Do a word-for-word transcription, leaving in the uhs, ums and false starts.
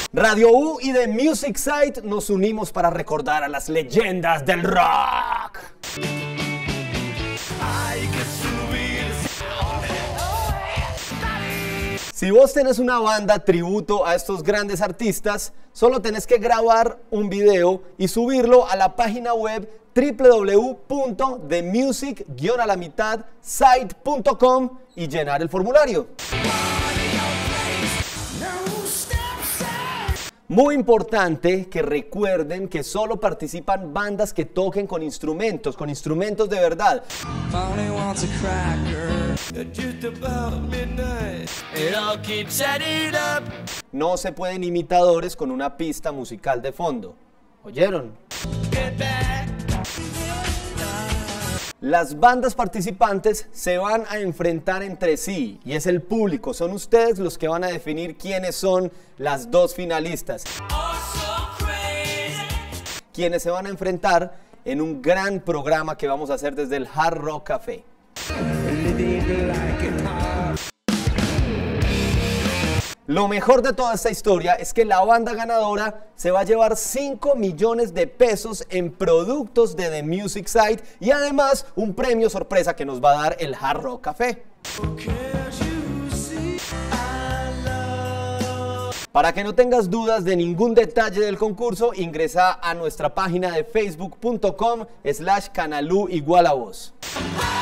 Radio U y The Music Site nos unimos para recordar a las leyendas del rock. Hay que subir. Si vos tenés una banda tributo a estos grandes artistas, solo tenés que grabar un video y subirlo a la página web w w w punto the music guion a la mitad site punto com y llenar el formulario. Muy importante que recuerden que solo participan bandas que toquen con instrumentos, con instrumentos de verdad. No se pueden imitadores con una pista musical de fondo. ¿Oyeron? Las bandas participantes se van a enfrentar entre sí y es el público, son ustedes los que van a definir quiénes son las dos finalistas, quienes se van a enfrentar en un gran programa que vamos a hacer desde el Hard Rock Café. Lo mejor de toda esta historia es que la banda ganadora se va a llevar cinco millones de pesos en productos de The Music Site y además un premio sorpresa que nos va a dar el Hard Rock Café. Para que no tengas dudas de ningún detalle del concurso, ingresa a nuestra página de facebook punto com slash canalú igual a vos.